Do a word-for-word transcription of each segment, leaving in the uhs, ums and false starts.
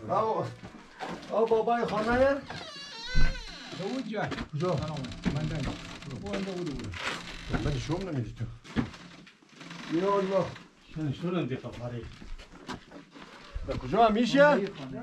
او او بابای خانه داود جان کجا؟ من دارم اون داود بود من شوم نمیدی تو یا الله شنو شنو دي خبري به کجا میشه؟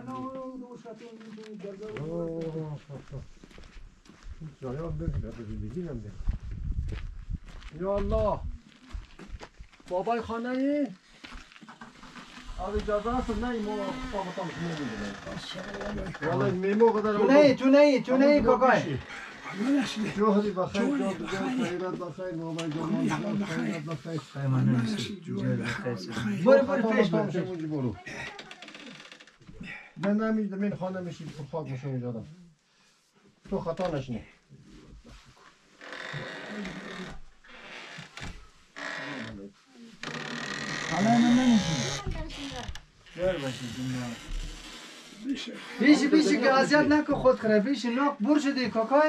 جایان بگیره به زندگی نمیده یا الله بابای خانه ای؟ آب اجازه هست نه ایمو باباتان نمیده والا میمو قدر تو نه تو نه تو نه کاکای جوهری بخیر جوهری بخیر خیرت بخیر بابای جوان خیرت بخیر برو برو پیش برو من نمیدم این خانه میشی خاک میشه اونجا تو خطا نشینی حالا من نمیشیم بیشی بیشی که اذیت نکن خود کنه بیشی ناک بور شدی کاکای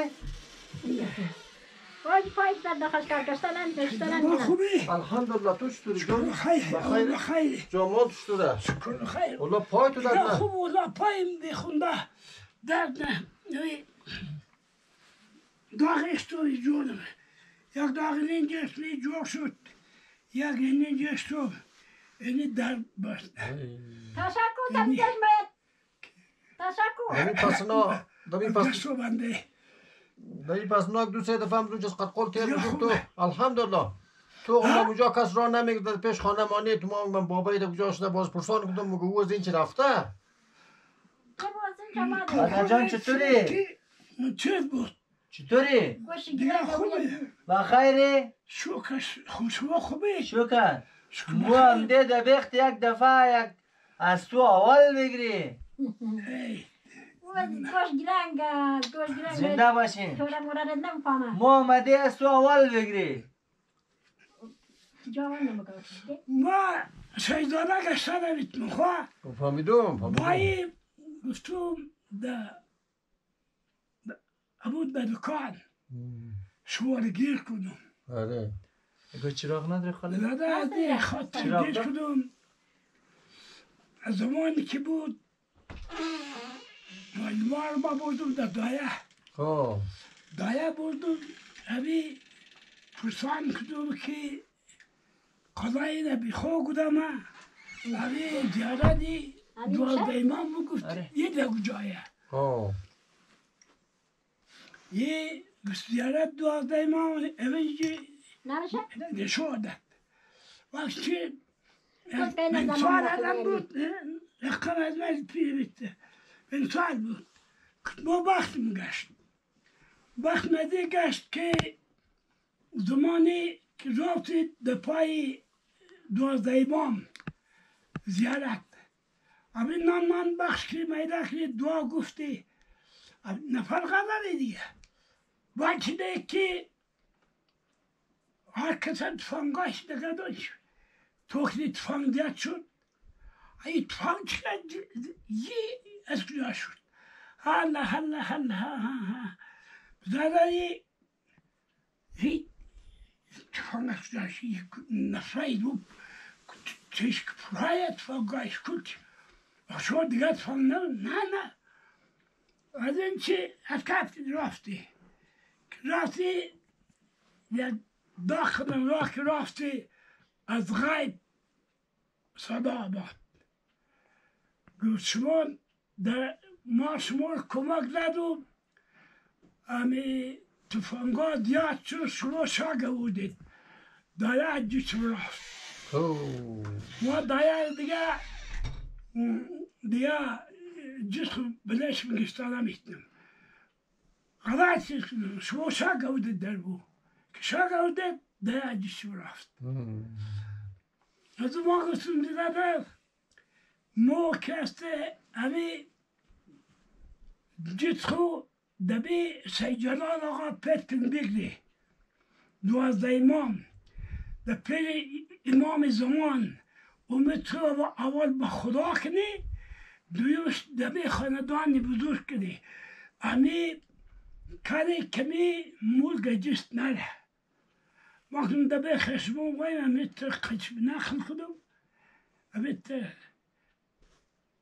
وای پای در داخل کار کشتن کشتن خوبی الحمدلله تو چطوری جان بخیر بخیر جامون چطوره شکر خیر والله پای تو درد نه خوب والله پایم دیخونده درد نه داغ استوری جونم یک داغ اینجاست می جوک شد یک اینجاست تو اینی درد بست تشکر تمیز باید تشکر دمی پس نا دمی پس دستو بنده دمی پس نا دو سه دفعه همون جس قد قول تیر میشم تو الحمدلله تو هم اونجا کس را نمیگذاره پیش خانه مانی تو ما من بابایی ده کجا شده باز پرسان کدوم مگه او از این چی رفته آقا جان چطوری؟ چه بود؟ چطوری؟ دیگه خوبه بخیری؟ شکر خوشبا خوبه شکر مو هم ده ده بخت یک دفعه یک از تو اول بگیری گوش گرنگ گوش گرنگ زنده باشین تو را مورد نمیفهمم مو آمده از تو اول بگیری جوان نمیگوشی ما سیدانه گشتن نمیتونم خواه فهمیدم بایی گفتم ده عبود به دکان شوار گیر کنم آره اگه چراغ نداره خاله؟ نداره ده خاطر گیر کنم از زمانی که بود مار ما بردم در دایه خب دایه بردم همی پرسان کردم که قضایی را بیخوا گودم همی زیارتی دوازده امام بگفت یه دو جایه خب یه زیارت دوازده امام اولی نمیشه؟ نشودت وقتی من سوال ادم بود رقم از من پیویده من سوال بود ما وقت میگشت وقت مده گشت که زمانی که رفتید در پای دوازده امام زیارت همین نان نان بخش که میده که دعا گفتی نفر قدره دیگه وقتی ده که هر کسی تفنگاش دیگه داشت توکلی تفنگ دیت شد ای تفنگ چقدر یه از کجا شد هلا هلا هلا ها ها ها زدنی هی تفنگ از کجا شد نفرای رو چشک پرای تفنگاش کلت شما دیگه تفنگ نه نه نه از این چه از کت رفتی رفتی یک داخل راه که رفتی از غیب صدا آمد گفت شما در ما شما رو کمک ندم امی تفنگا دیاد شد شما شاگه بودید دایه جیتون رفت ما دایه دیگه دیگه جیتون بلش میگشتن نمیتونم غلط شما شاگه بودید در بو که شاگه بودید دایه جیتون رفت از ما گفتم دیگه در مو کسته همی جیتخو دبی سیجلال آقا پتن بگری دوازده امام در پیر امام زمان اومد تو اول با خدا کنی دویوش دبی خاندانی بزرگ کنی امی کاری کمی مولگا جست نره وقتی دبی خشمون ویم امیت خشم نخل کنم امیت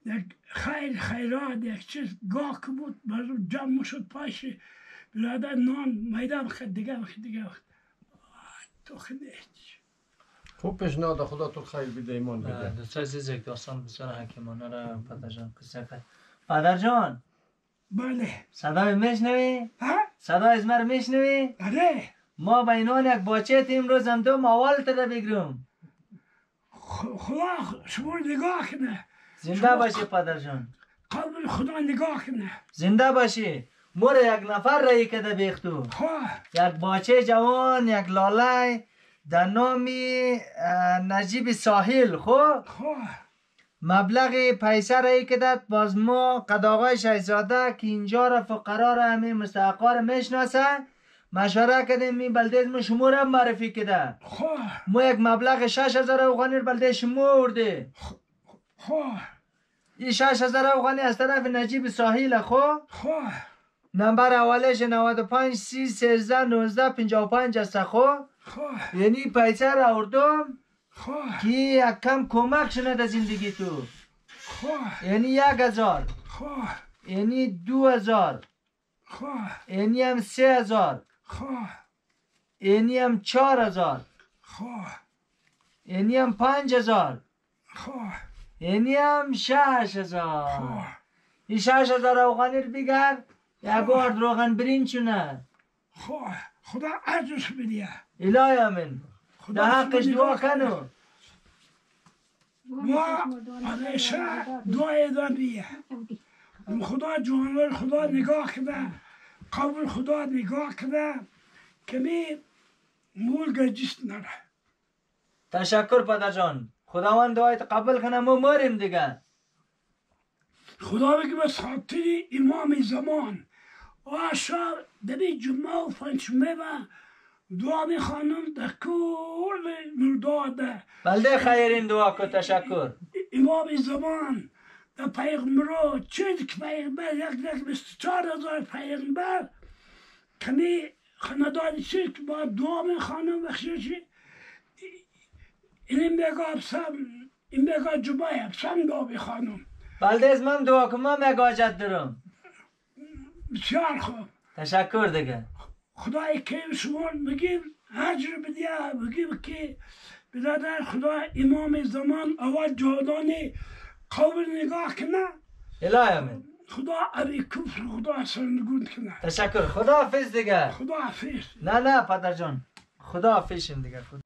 یک خیر خیرات یک چیز گاه که بود مردم جمع شد پاش برادر نان میده بخد دیگه بخد دیگه بخد تو خدیچ خوب پیشنهاد خدا تو خیر بده ایمان بده. دوست عزیز یک داستان بسیار حکیمانه را پدر جان قصه کرد. پدر جان بله صدای میشنوی؟ ها؟ صدای از من میشنوی؟ آره ما به اینان یک باچه امروز هم تو موال تده بگیرم. خ- خدا شما نگاه کنه زنده باشی پدر جان. قبل خدا نگاه کنه زنده باشی. مور یک نفر رایی کده بیختو. خواه یک باچه جوان یک لاله در نامی اه، نجیب ساحل خو خواه مبلغ پیسه رایی کدت باز ما قداغای شهزاده که اینجا را فقرا را همین مستحقا را میشناسه مشوره کردیم می بلده ما شما را معرفی کده خواه ما یک مبلغ شش هزار افغانی را بلده شما ورده خواه این شش هزار افغانی از طرف نجیب ساحل خو خواه نمبر اولش نود و پنج سی سیزده نوزده پنجاه و پنج است خو خواه یعنی پیسه را آوردم خواه که یک کم کمک شنه در زندگی تو خواه یعنی یک هزار خواه یعنی دو هزار خواه یعنی هم سه هزار خواه یعنی هم چهار هزار خواه یعنی هم پنج هزار خواه یعنی هم شش هزار خواه این شش هزار افغانی رو بگر یک بار روغن برنج چونه خواه خدا عجز بدیه الهی امین در حقش دعا کنو ما همیشه دعای دادیه خدا جانور خدا نگاه کنه قبل خدا نگاه کنه که می مول گرجیست نره تشکر پدر جان خداوند دعایت قبول کنه ما مریم دیگه خدا بگه به خاطر امام زمان آشا دبی جمعه و پنجشنبه و دعا میخوانم در کل مرداده بلده خیرین دعا کن تشکر امام زمان در پیغمبر چند که پیغمبر یک یک بیست چهار هزار پیغمبر کمی خاندانی چند که با دعا میخوانم بخشیشی این بگا بسم این بگا جمعه بسم دعا میخوانم بلده از من دعا کنم من یک حاجت دارم بسیار خوب تشکر دیگه خدای که شما بگیم حجر بدیه بگیم که برادر خدا امام زمان اول جادانی قبر نگاه کنه الهی امین خدا ابی کفر خدا سرنگون کنه تشکر خدا حافظ دیگه خدا حافظ نه نه پدر جان خدا حافظ شیم دیگه خدا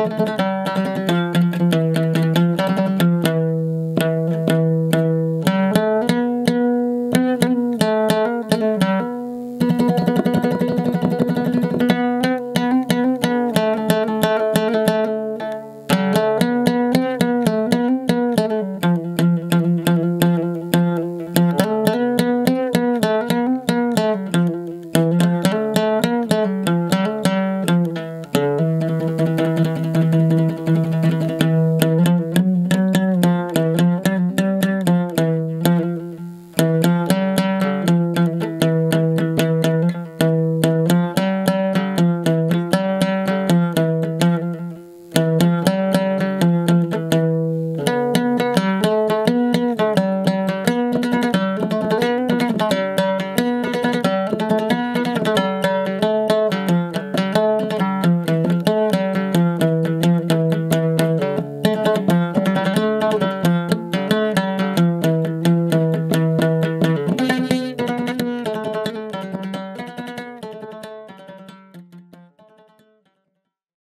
میکنم.